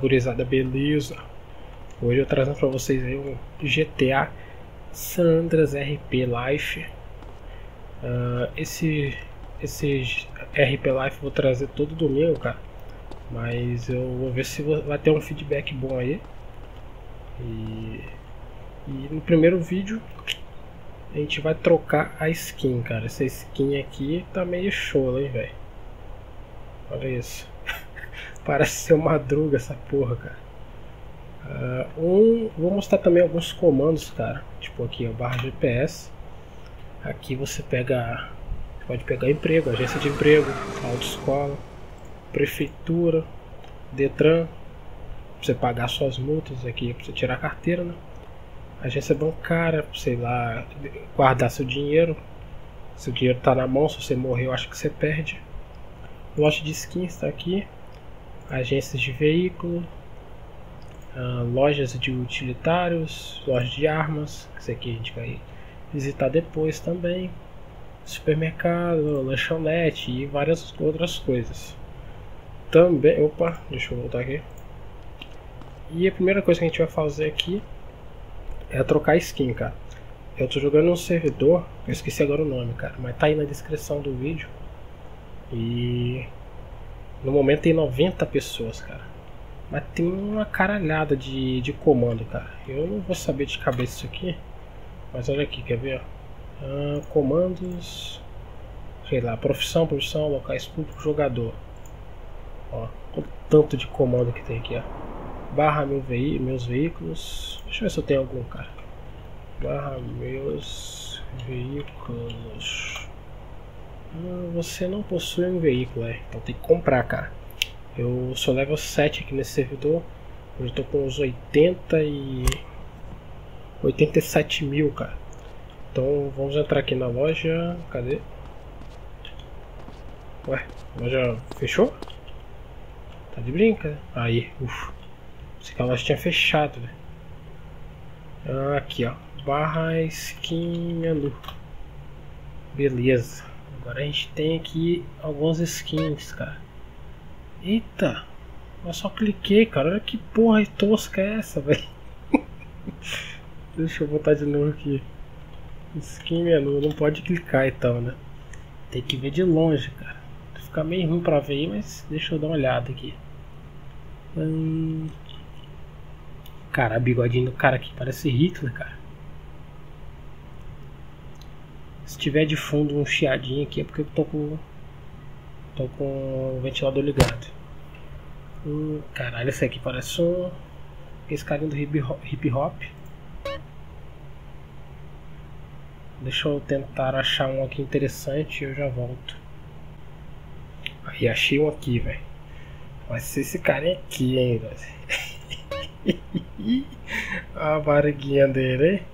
gurizada, beleza? Hoje eu trazendo pra vocês aí um GTA San Andreas RP Life. Esse RP Life eu vou trazer todo domingo, cara. Mas eu vou ver se vai ter um feedback bom aí. E no primeiro vídeo a gente vai trocar a skin, cara. Essa skin aqui tá meio show, hein, velho. Olha isso. Parece ser uma madruga essa porra, cara. Vou mostrar também alguns comandos, cara. Tipo aqui, ó, barra GPS. Aqui você pode pegar emprego, agência de emprego, autoescola, prefeitura, Detran, pra você pagar suas multas aqui, pra você tirar a carteira, né? Agência bancária, sei lá, guardar seu dinheiro. Se o dinheiro tá na mão, se você morrer, eu acho que você perde. Loja de skins tá aqui. Agências de veículo, lojas de utilitários, lojas de armas, isso aqui a gente vai visitar depois também. Supermercado, lanchonete e várias outras coisas. Também, opa, deixa eu voltar aqui. E a primeira coisa que a gente vai fazer aqui é trocar skin, cara. Eu tô jogando num servidor, eu esqueci agora o nome, cara, mas tá aí na descrição do vídeo. E no momento tem 90 pessoas, cara. Mas tem uma caralhada de comando, cara. Eu não vou saber de cabeça isso aqui. Mas olha aqui, quer ver? Comandos, sei lá, profissão, locais públicos, jogador. Ó, o tanto de comando que tem aqui, ó. Barra meus veículos. Deixa eu ver se eu tenho algum, cara. Barra meus veículos. Você não possui um veículo, então tem que comprar, cara. Eu sou level 7 aqui nesse servidor. Eu estou com uns 87 mil, cara. Então vamos entrar aqui na loja. Cadê? Ué, a loja fechou? Tá de brinca? Aí, ufa. Pensei que a loja tinha fechado, né? Aqui, ó. Barra skin menu. Beleza. Agora a gente tem aqui algumas skins, cara. Eita. Eu só cliquei, cara. Olha que porra tosca é essa, velho. Deixa eu botar de novo aqui. Skin menu. Não pode clicar então, né? Tem que ver de longe, cara. Fica meio ruim pra ver aí, mas deixa eu dar uma olhada aqui. Cara, o bigodinho do cara aqui parece Hitler, cara. Se tiver de fundo um chiadinho aqui é porque eu tô com o ventilador ligado. Caralho, esse aqui parece esse carinha do hip hop. Deixa eu tentar achar um aqui interessante e eu já volto. Aí achei um aqui, velho. Vai ser esse carinha aqui, hein, velho. A barriguinha dele, hein?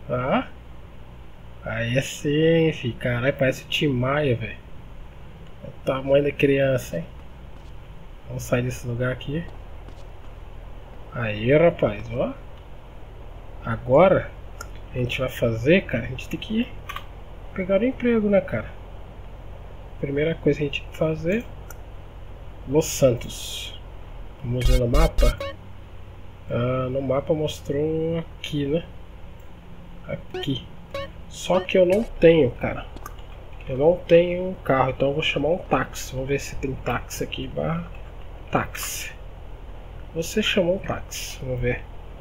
Aí é sim, filho. Caralho, parece o Tim Maia, velho. O tamanho da criança, hein? Vamos sair desse lugar aqui. Aí, rapaz, ó. Agora a gente vai fazer, cara. A gente tem que pegar o emprego, né, cara? Primeira coisa que a gente tem que fazer: Los Santos. Vamos ver no mapa. No mapa mostrou aqui, né? Aqui. Só que eu não tenho, cara. Eu não tenho um carro, então eu vou chamar um táxi. Vamos ver se tem táxi aqui. Barra táxi. Você chamou um táxi. Vamos ver.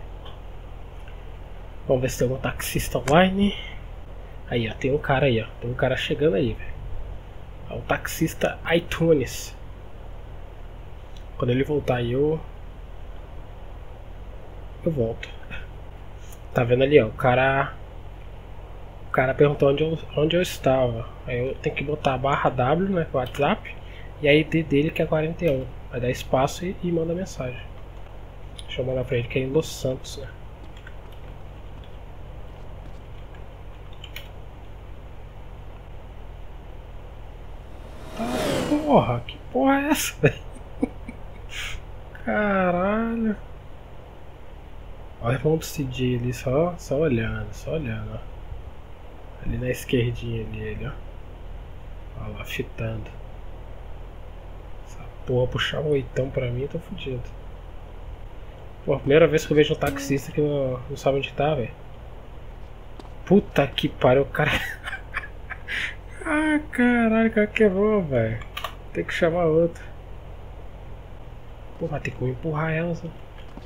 Vamos ver se tem algum taxista online. Aí, ó. Tem um cara aí, ó. Tem um cara chegando aí, velho. É o taxista iTunes. Quando ele voltar aí, eu volto. Tá vendo ali, ó? O cara perguntou onde eu estava. Aí eu tenho que botar barra W, né, WhatsApp, e a ID dele que é 41. Vai dar espaço e manda mensagem. Deixa eu mandar pra ele que é em Los Santos, né? Porra, que porra é essa, velho? Caralho. Olha o irmão do CJ ali, só olhando, ó. Ali na esquerdinha ali, ele, ó. Olha lá, fitando. Essa porra puxar um oitão pra mim, eu tô fudido. Pô, primeira vez que eu vejo um taxista que não sabe onde tá, velho. Puta que pariu, o cara. Ah, caralho, o cara quebrou, velho. Tem que chamar outro. Pô, vai ter que empurrar elas, né?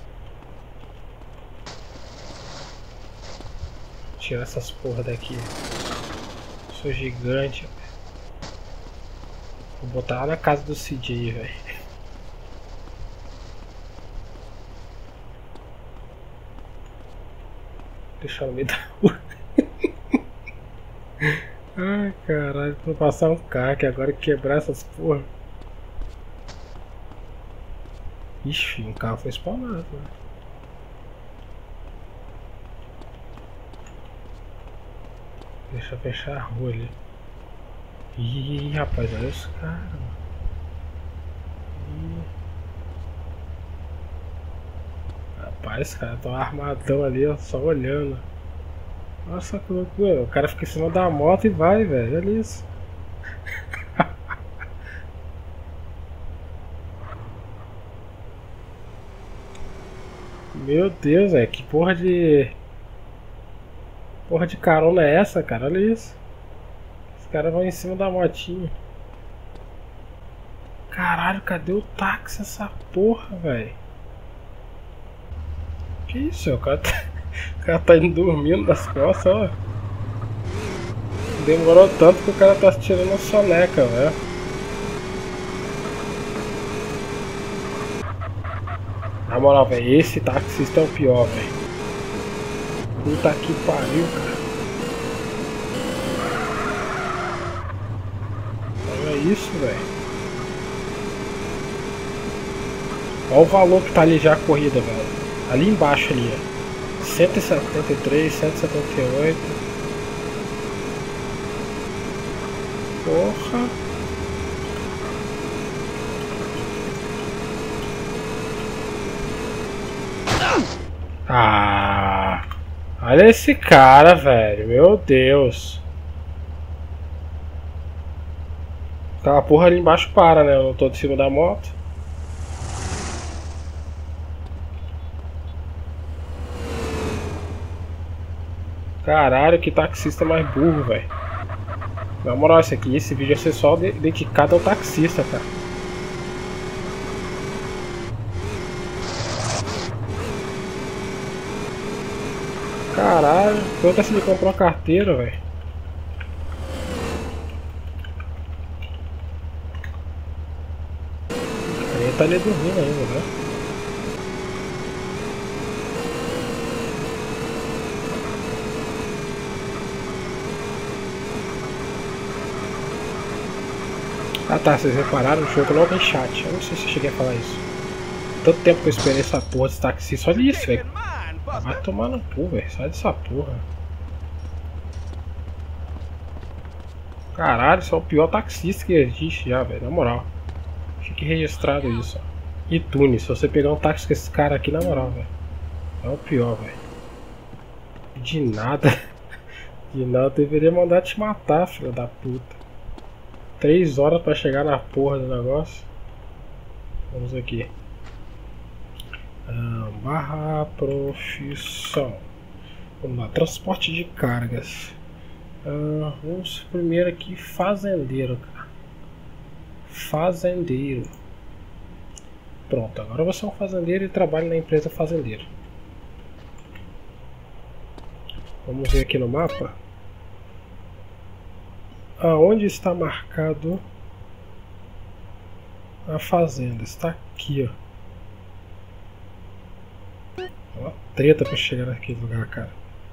Tirar essas porra daqui. Sou gigante, velho. Vou botar lá na casa do CJ, velho. Deixar no meio da rua. Ai, caralho, vou passar um carro que agora quebrar essas porra. Ixi, um carro foi spawnado, né? Deixa eu fechar a rua ali. Ih, rapaz, olha os caras. Rapaz, os caras estão armadão ali, ó, só olhando. Nossa, que loucura. O cara fica em cima da moto e vai, velho. Olha isso. Meu Deus, velho. Que porra de... Porra de carona é essa, cara? Olha isso. Os caras vão em cima da motinha. Caralho, cadê o táxi essa porra, velho? Que isso, o cara tá indo dormindo das costas, ó. Demorou tanto que o cara tá tirando a soneca, velho. Na moral, velho, esse taxista é o pior, velho. Puta que pariu, cara. Olha isso, velho. Olha o valor que tá ali já a corrida, velho. Ali embaixo ali, ó. 173, 178. Porra. Ah, olha esse cara, velho. Meu Deus. Aquela porra ali embaixo para, né? Eu não tô de cima da moto. Caralho, que taxista mais burro, velho. Na moral, esse vídeo vai ser só dedicado ao taxista, cara. Caralho, pergunta se ele comprou uma carteira, velho. Ele tá ali dormindo ainda, né? Ah tá, vocês repararam, o jogo não tem chat. Eu não sei se eu cheguei a falar isso. Tanto tempo que eu esperei essa porra de taxista. Olha isso, velho. Vai tomar no cu, velho. Sai dessa porra. Caralho, isso é o pior taxista que existe já, velho. Na moral. Fique registrado isso, ó. iTunes, se você pegar um táxi com esse cara aqui, na moral, velho. É o pior, velho. De nada. De nada, deveria mandar te matar, filho da puta. 3 horas pra chegar na porra do negócio. Vamos aqui. Barra profissão. Vamos lá, transporte de cargas. Vamos primeiro aqui, fazendeiro, cara. Fazendeiro. Pronto, agora você é um fazendeiro e trabalha na empresa fazendeiro. Vamos ver aqui no mapa. Aonde está marcado a fazenda? Está aqui, ó. Uma treta para chegar naquele lugar, cara.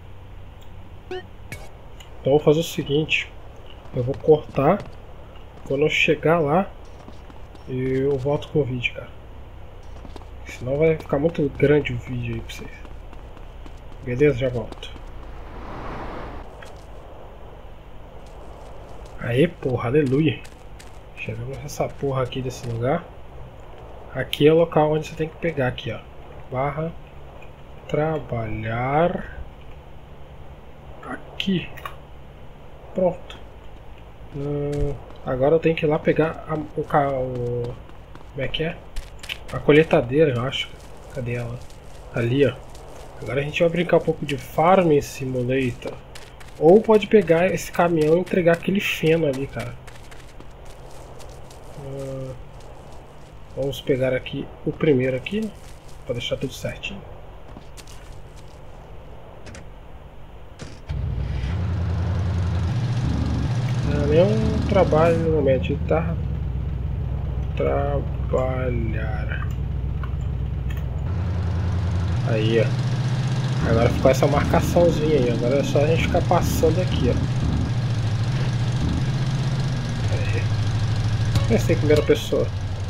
Então eu vou fazer o seguinte. Eu vou cortar. Quando eu chegar lá, eu volto com o vídeo, cara. Senão vai ficar muito grande o vídeo aí pra vocês. Beleza? Já volto. Aê, porra, aleluia. Chegamos nessa porra aqui desse lugar. Aqui é o local onde você tem que pegar aqui, ó. Barra trabalhar aqui. Pronto. Agora eu tenho que ir lá pegar como é que é? A colheitadeira, eu acho. Cadê ela? Ali, ó. Agora a gente vai brincar um pouco de Farming Simulator. Ou pode pegar esse caminhão e entregar aquele feno ali, cara. Vamos pegar aqui o primeiro aqui, né? Pra deixar tudo certinho. Não é nenhum trabalho no momento, tá? Trabalhar. Aí, ó. Agora ficou essa marcaçãozinha aí. Agora é só a gente ficar passando aqui, ó. Aí. Pensei em primeira pessoa.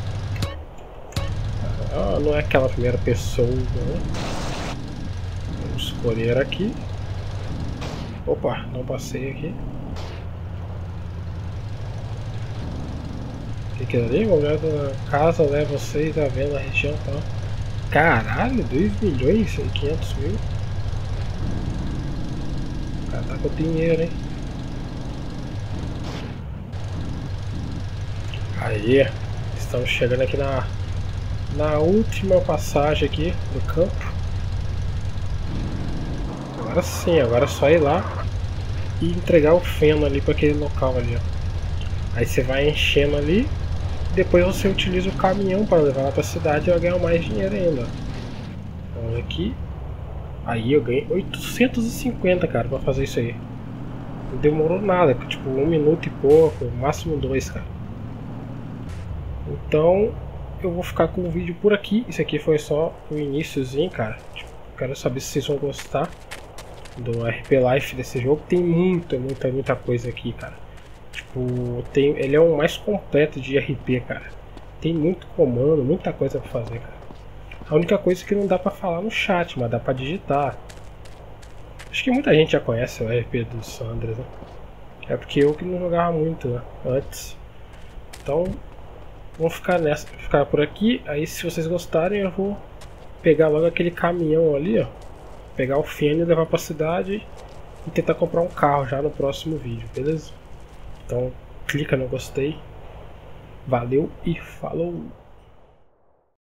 Ah, não é aquela primeira pessoa, né? Vamos escolher aqui. Opa, não passei aqui. O que é ali? Uma olhada na casa leva vocês a ver na região, tá? Caralho, 2.500.000. O cara tá com dinheiro, hein? Aí, estamos chegando aqui na última passagem aqui do campo. Agora sim, agora é só ir lá e entregar o feno ali para aquele local ali, ó. Aí você vai enchendo ali, depois você utiliza o caminhão para levar lá para a cidade e vai ganhar mais dinheiro ainda. Vamos aqui. Aí eu ganhei 850, cara, para fazer isso aí. Não demorou nada, tipo 1 minuto e pouco, máximo 2, cara. Então eu vou ficar com o vídeo por aqui. Isso aqui foi só o iniciozinho, cara. Tipo, quero saber se vocês vão gostar do RP Life desse jogo. Tem muita coisa aqui, cara. Tipo, ele é o mais completo de RP, cara. Tem muito comando, muita coisa pra fazer, cara. A única coisa que não dá pra falar no chat, mas dá pra digitar. Acho que muita gente já conhece o RP do Sandras, né? É porque eu que não jogava muito, né, antes. Então vamos ficar por aqui. Aí se vocês gostarem eu vou pegar logo aquele caminhão ali, ó. Pegar o feno e levar pra cidade e tentar comprar um carro já no próximo vídeo, beleza? Então clica no gostei. Valeu e falou!